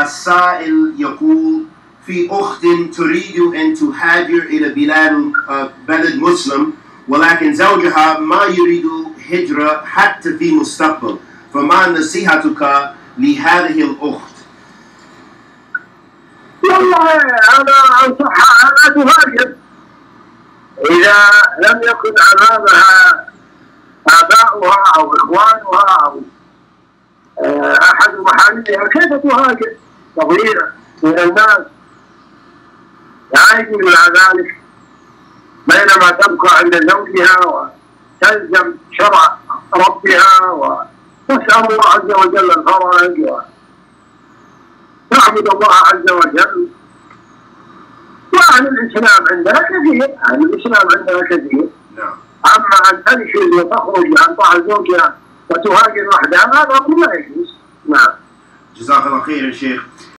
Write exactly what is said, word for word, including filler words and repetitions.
السائل يقول في أخت تريد أن تهاجر إلى بلاد بلد مسلم ولكن زوجها ما يريد هجرة حتى في المستقبل، فما نصيحتك لهذه الأخت؟ والله أنا أنصحها أن تهاجر إذا لم يكن أمامها آباؤها أو إخوانها أو أحد محارمها. كيف تهاجر صغيرة من الناس؟ لا يجوز لها ذلك، بينما تبقى عند زوجها وتلزم شرع ربها وتسأل الله عز وجل الفرج وتعبد الله عز وجل. وأهل الإسلام عندنا كثير، أهل الإسلام عندنا كثير. أما أن تنشز وتخرج عن طاعة زوجها وتهاجر وحدها هذا أمر لا يجوز. نعم. جزاك الله خير يا شيخ.